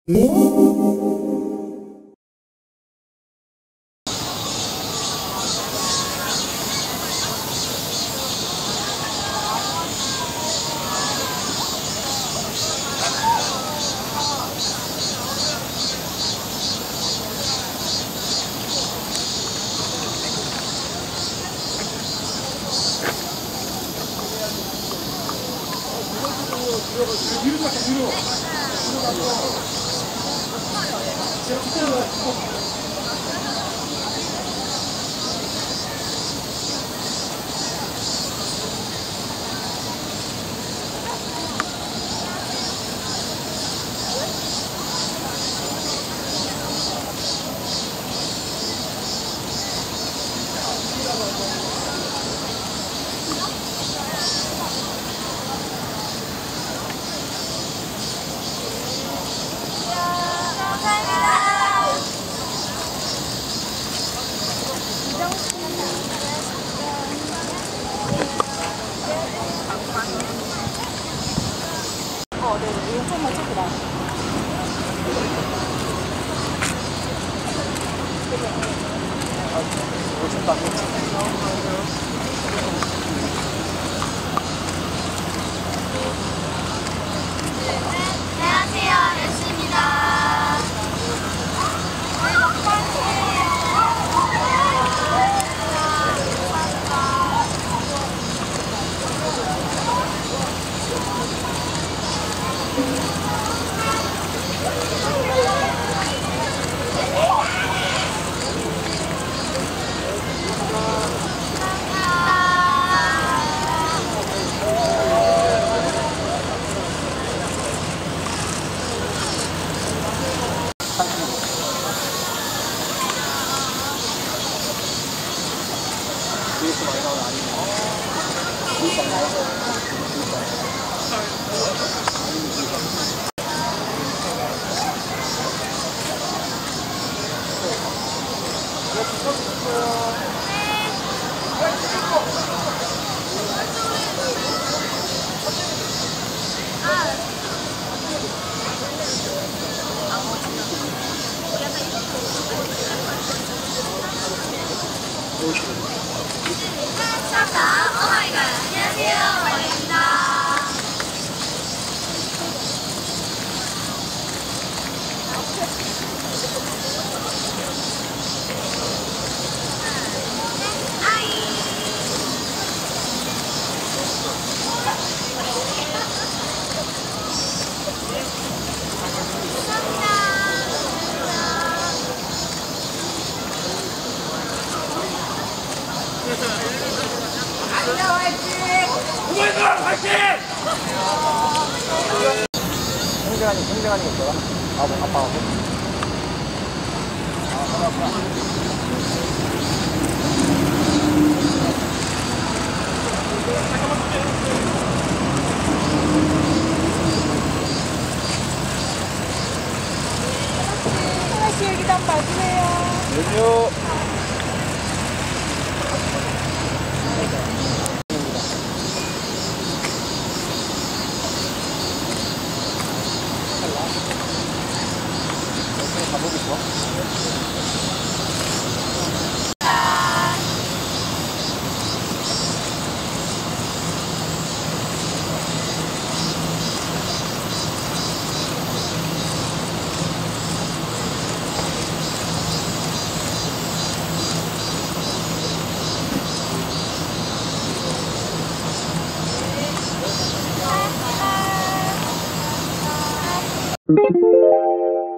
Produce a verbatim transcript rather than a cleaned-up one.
뒤로 갈게, 뒤로. 뒤로 가고. 제가 그대로 가고. 어, 네, 이거 좀만 찍고 나. 안녕하세요, 예수입니다. 뒤에서 많이 나오는 아니면 뒤에서 많이 나와서 오마이갓, 안녕하세요, 마리입니다. 오마이갓 화이팅! 행정하니 행정하니 있더라. 아버 아빠하고. 아, 아빠. 하나씩 여기다 한번 봐주세요. 메뉴. 가보겠어. 아, 아, 아.